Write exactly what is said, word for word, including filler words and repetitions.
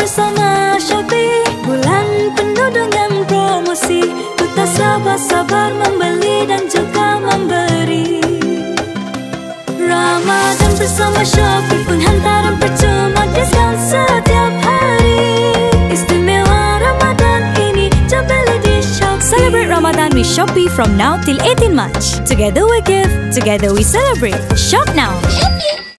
bersama Shopee, bulan penuh dengan promosi. Ku tak sabar-sabar membeli dan juga memberi. Ramadan bersama Shopee pun hantaran percuma, diskon setiap hari. Istimewa Ramadan ini, jom beli di Shopee. Celebrate Ramadan with Shopee from now till eighteen March. Together we give, together we celebrate. Shop now!